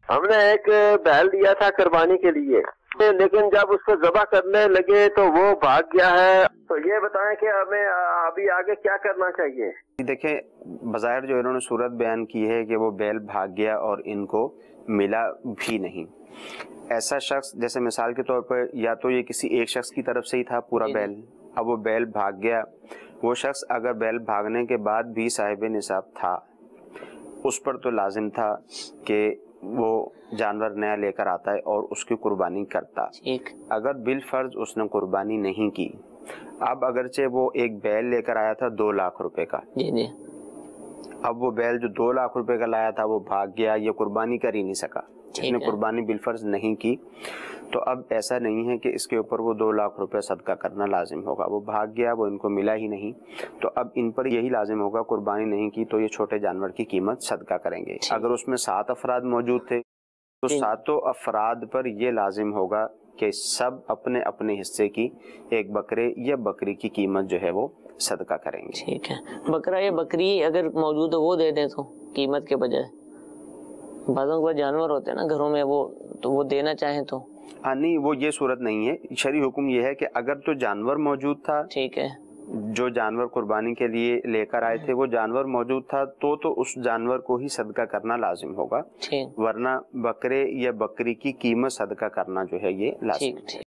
हमने एक बैल दिया था कुर्बानी के लिए, लेकिन जब उसको ज़बह करने लगे तो वो भाग गया है। तो ये बताएं कि हमें अभी आगे क्या करना चाहिए। देखें, बज़ाहिर जो इन्होंने सूरत बयान की है कि वो बैल भाग गया और इनको मिला भी नहीं। ऐसा शख्स, जैसे मिसाल के तौर पर, या तो ये किसी एक शख्स की तरफ से ही था पूरा बैल, अब वो बैल भाग गया। वो शख्स अगर बैल भागने के बाद भी साहिब निसाब था, उस पर तो लाजिम था कि वो जानवर नया लेकर आता है और उसकी कुर्बानी करता। अगर बिल फर्ज उसने कुर्बानी नहीं की, अब अगरचे वो एक बैल लेकर आया था 2 लाख रुपए का, अब वो बैल जो 2 लाख रुपए का लाया था वो भाग गया, ये कुर्बानी कर ही नहीं सका, इसने कुर्बानी बिलफर्ज नहीं की, तो अब ऐसा नहीं है कि इसके ऊपर वो 2 लाख रुपए सदका करना लाजिम होगा। वो भाग गया, वो इनको मिला ही नहीं, तो अब इन पर यही लाजिम होगा, कुर्बानी नहीं की तो ये छोटे जानवर की कीमत सदका करेंगे। अगर उसमें 7 अफराद मौजूद थे तो 7 अफराद पर ये लाजिम होगा कि सब अपने अपने हिस्से की एक बकरे या बकरी की कीमत जो है वो सदका करेंगे। ठीक है, बकरा या बकरी अगर मौजूद है वो दे दें तो कीमत के बजाय, बाज़ों के जानवर होते हैं ना घरों में, वो देना चाहें तो। नहीं, वो ये सूरत नहीं है। शरई हुक्म ये है कि अगर तो जानवर मौजूद था, ठीक है, जो जानवर कुर्बानी के लिए लेकर आए थे वो जानवर मौजूद था, तो उस जानवर को ही सदका करना लाजिम होगा, वरना बकरे या बकरी की कीमत सदका करना जो है ये लाजिम है।